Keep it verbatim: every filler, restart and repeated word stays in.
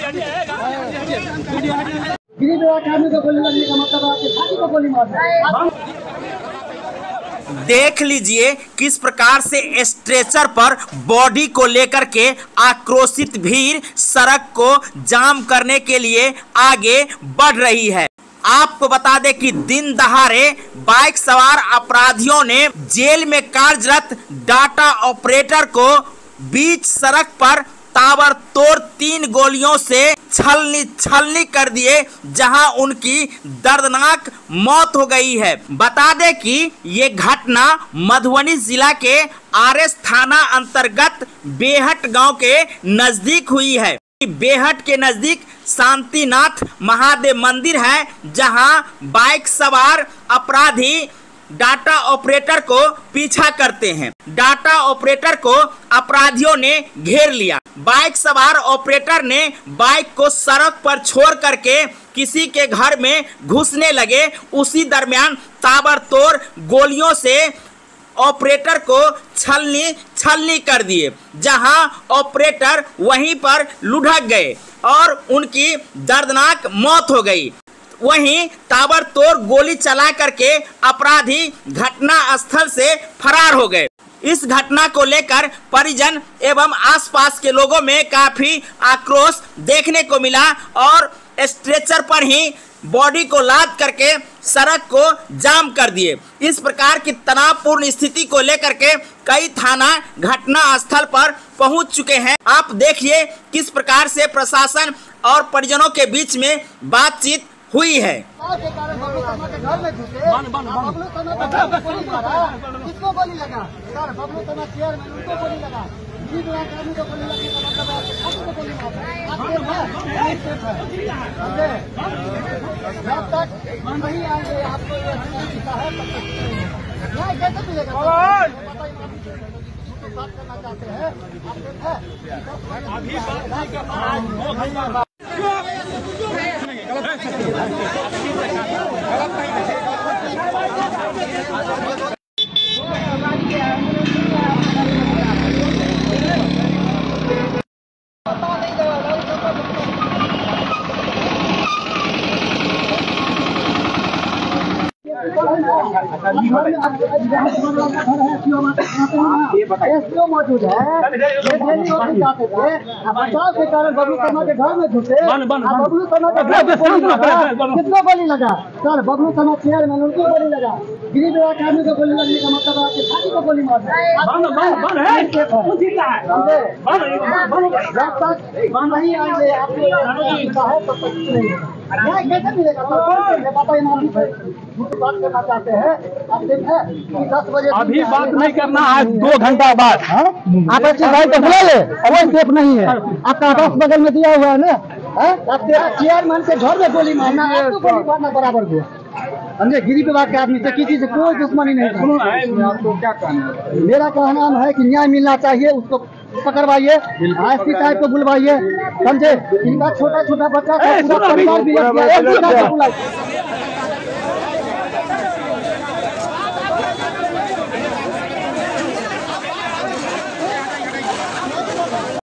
देख लीजिए किस प्रकार से स्ट्रेचर पर बॉडी को लेकर के आक्रोशित भीड़ सड़क को जाम करने के लिए आगे बढ़ रही है। आपको बता दें कि दिन दहाड़े बाइक सवार अपराधियों ने जेल में कार्यरत डाटा ऑपरेटर को बीच सड़क पर ताबड़तोड़ तीन गोलियों से छलनी छलनी कर दिए, जहां उनकी दर्दनाक मौत हो गई है। बता दें कि ये घटना मधुबनी जिला के आरएस थाना अंतर्गत बेहट गांव के नजदीक हुई है। बेहट के नजदीक शांतिनाथ महादेव मंदिर है, जहां बाइक सवार अपराधी डाटा ऑपरेटर को पीछा करते हैं। डाटा ऑपरेटर को अपराधियों ने घेर लिया। बाइक सवार ऑपरेटर ने बाइक को सड़क पर छोड़ करके किसी के घर में घुसने लगे। उसी दरमियान ताबड़तोड़ गोलियों से ऑपरेटर को छलनी छलनी कर दिए, जहां ऑपरेटर वहीं पर लुढ़क गए और उनकी दर्दनाक मौत हो गई। वहीं ताबड़तोड़ गोली चला करके अपराधी घटना स्थल से फरार हो गए। इस घटना को लेकर परिजन एवं आसपास के लोगों में काफी आक्रोश देखने को मिला और स्ट्रेचर पर ही बॉडी को लाद करके सड़क को जाम कर दिए। इस प्रकार की तनावपूर्ण स्थिति को लेकर के कई थाना घटना स्थल पर पहुंच चुके हैं। आप देखिए किस प्रकार से प्रशासन और परिजनों के बीच में बातचीत हुई है। किसको गोली लगा? सर बबलू थाना चेयरमैन उनको गोली लगा। जी को गोली लगने का मतलब आपको गोली मारा। जब तक नहीं आएंगे आपको ये है तब तक न्याय कैसे मिलेगा? बात करना चाहते हैं आप मौजूद है। बचाव के कारण बबलू शर्मा के घर में घुसे। बबलू शर्मा के घर में किसको गोली लगा? सर बबलू शर्मा चेयरमैन उनको गोली लगा। गिरी विभाग आदमी को गोली लगने का मतलब आपके छाती को गोली मार। जब तक नहीं आएंगे आपको तब तक नहीं न्याय कैसे मिलेगा? बात करना चाहते हैं आप दिन है दस बजे अभी बात नहीं करना है, दो घंटा बाद आप अच्छी गाड़ी तो बुला ले। अवैध सेफ नहीं है आपका आवास बगल में दिया हुआ है ना। तेरा चेयरमैन के घर में गोली मारना आपको गोली मारना बराबर हुआ। समझे? गिरी विभाग के आदमी से किसी से कोई दुश्मनी नहीं है। आपको क्या कहना है? मेरा कहना है कि न्याय मिलना चाहिए, उसको पकड़वाइए, एसपी साहब को बुलवाइए। समझे? इनका छोटा छोटा बच्चा